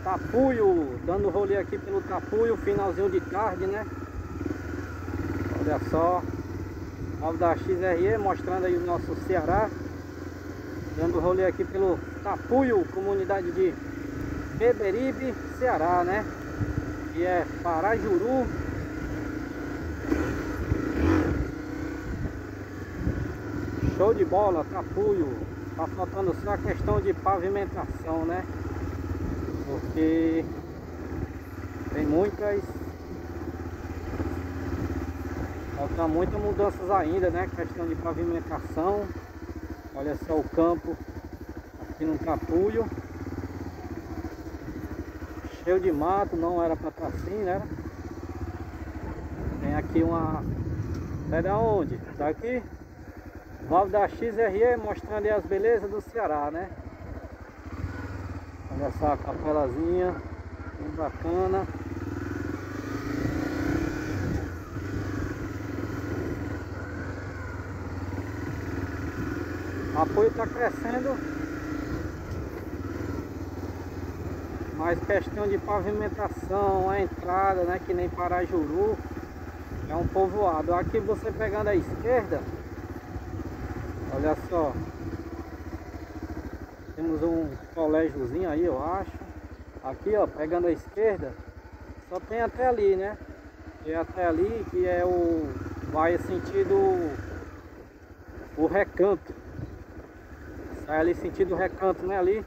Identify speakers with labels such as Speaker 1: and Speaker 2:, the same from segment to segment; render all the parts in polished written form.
Speaker 1: Tapuio, dando rolê aqui pelo Tapuio, finalzinho de tarde, né? Olha só, Alvo da XRE mostrando aí o nosso Ceará, dando rolê aqui pelo Tapuio, comunidade de Beberibe, Ceará, né? Que é Parajuru. Show de bola, Tapuio. Tá faltando só a questão de pavimentação, né? Porque tem falta muitas mudanças ainda, né? Questão de pavimentação. Olha só o campo aqui no Tapuio. Cheio de mato, não era pra estar assim, né? Tem aqui uma... É da onde? Daqui? Alvo da XRE mostrando aí as belezas do Ceará, né? Olha só a capelazinha, bem bacana. O apoio está crescendo, mas questão de pavimentação, a entrada, né, que nem Parajuru, é um povoado. Aqui você pegando a esquerda, olha só, temos um colégiozinho aí, eu acho. Aqui, ó, pegando a esquerda, só tem até ali, né? E até ali que é vai sentido o Recanto. Sai ali sentido Recanto, né? Ali.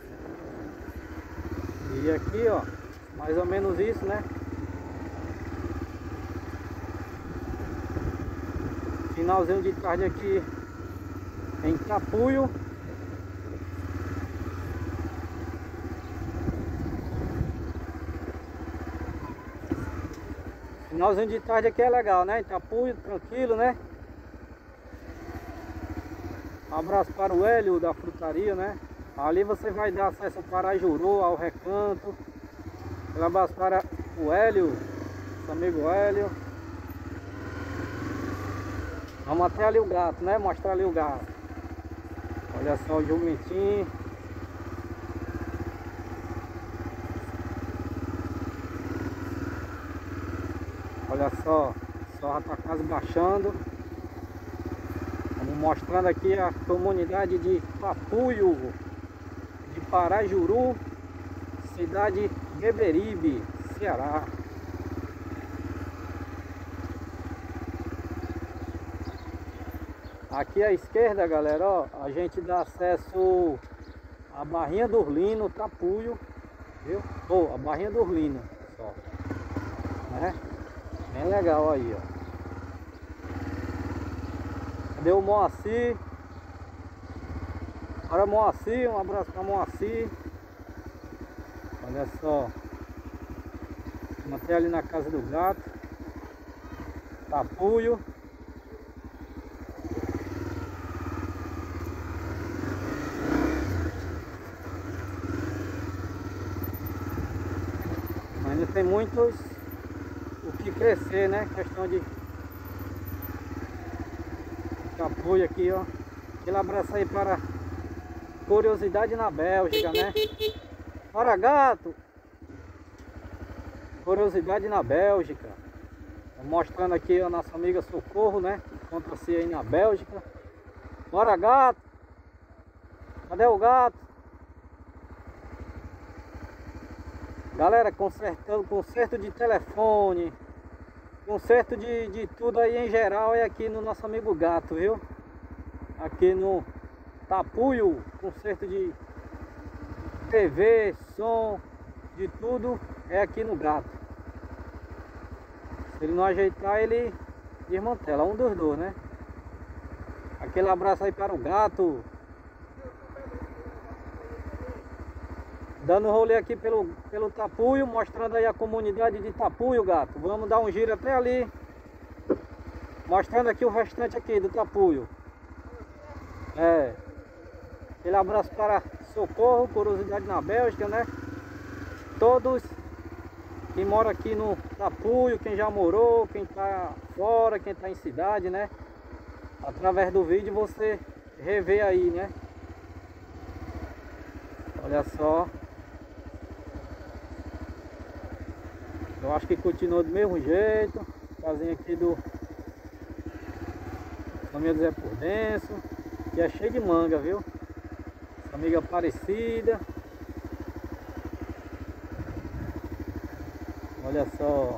Speaker 1: E aqui, ó, mais ou menos isso, né? Finalzinho de tarde aqui em Tapuio. Finalzinho de tarde aqui é legal, né? Em Tapuio, tranquilo, né? Um abraço para o Hélio da frutaria, né? Ali você vai dar acesso ao Parajuru, ao Recanto. Um abraço para o Hélio, nosso amigo Hélio. Vamos até ali o gato, né? Mostrar ali o gato. Olha só o jumentinho. Olha só, o sol já está quase baixando. Vamos mostrando aqui a comunidade de Tapuio, de Parajuru, cidade de Beberibe, Ceará. Aqui à esquerda, galera, ó, a gente dá acesso à Barrinha do Urlino, Tapuio, viu? A Barrinha do Urlino, só, né? Bem legal aí, ó. Cadê o Moacir? Olha Moacir, um abraço para Moacir. Olha só. Vamos até ali na casa do gato. Tapuio. Ainda tem muitos o que crescer, né? Questão de Tapuio aqui, ó. Aquele abraço aí para Curiosidade na Bélgica, né? Bora, gato! Curiosidade na Bélgica. Mostrando aqui a nossa amiga Socorro, né? Encontra-se aí na Bélgica. Bora, gato! Cadê o gato? Galera, conserto de telefone, conserto de tudo aí em geral é aqui no nosso amigo gato, viu? Aqui no Tapuio, conserto de TV, som, de tudo é aqui no gato. Se ele não ajeitar, ele desmantela, um dos dois, né? Aquele abraço aí para o gato. Dando rolê aqui pelo Tapuio, mostrando aí a comunidade de Tapuio, gato. Vamos dar um giro até ali, mostrando aqui o restante aqui do Tapuio. Aquele abraço para Socorro, Curiosidade na Bélgica, né? Todos que moram aqui no Tapuio, quem já morou, quem tá fora, quem tá em cidade, né? Através do vídeo você revê aí, né? Olha só. Eu acho que continua do mesmo jeito. Casinha aqui do família Zé Prudencio, que é cheio de manga, viu? Amiga Aparecida. Olha só.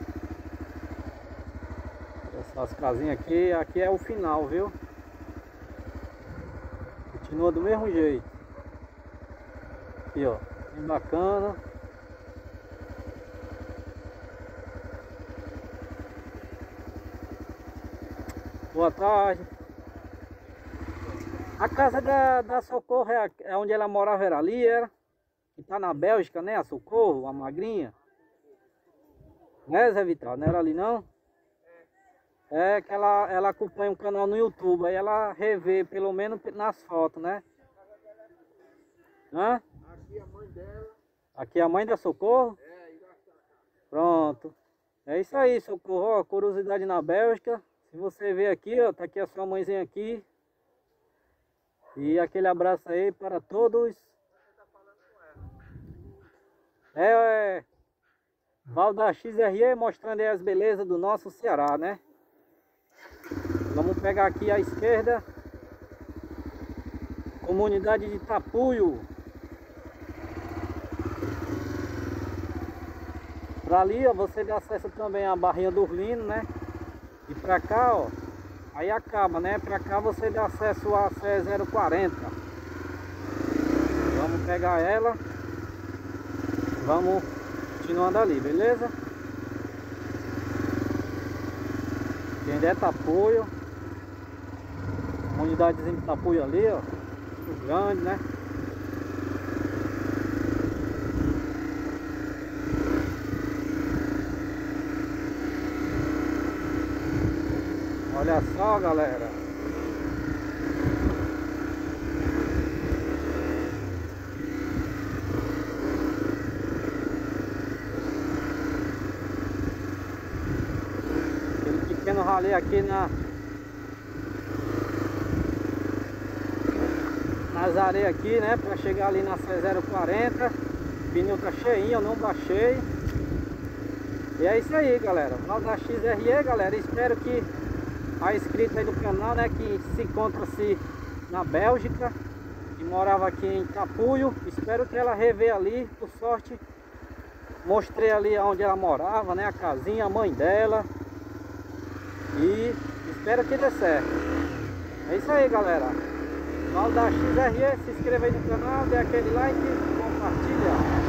Speaker 1: Olha só as casinhas aqui. Aqui é o final, viu? Continua do mesmo jeito. Aqui, ó. Bem bacana. Boa tarde. A casa da Socorro é onde ela morava, era ali, era? Que tá na Bélgica, né? A Socorro, a magrinha. Né, Zé Vital? Não era ali, não? É que ela acompanha um canal no YouTube, aí ela revê, pelo menos nas fotos, né? Hã?
Speaker 2: Aqui a mãe dela.
Speaker 1: Aqui é a mãe da Socorro?
Speaker 2: É,
Speaker 1: Pronto. É isso aí, Socorro. Ó, curiosidade na Bélgica. Se você ver aqui, ó, tá aqui a sua mãezinha aqui. E aquele abraço aí para todos. Val da XRE mostrando aí as belezas do nosso Ceará, né? Vamos pegar aqui à esquerda. Comunidade de Tapuio. Pra ali, ó, você dá acesso também à Barrinha do Urlino, né? E pra cá, ó, aí acaba, né? Pra cá você dá acesso à CE 040. Vamos pegar ela. Vamos continuando ali, beleza? Quem der Tapuio. Comunidadezinha de Tapuio ali, ó. Muito grande, né? Olha só, galera. Aquele pequeno ralê aqui nas areias aqui, né? Pra chegar ali na C040. O pneu tá cheinho, eu não baixei. E é isso aí, galera. Val da XRE, galera. Espero que a inscrita aí do canal, né, que se encontra-se na Bélgica, que morava aqui em Tapuio. Espero que ela revê ali, por sorte. Mostrei ali onde ela morava, né, a casinha, a mãe dela. E espero que dê certo. É isso aí, galera. Val da XRE, se inscreva aí no canal, dê aquele like, compartilha.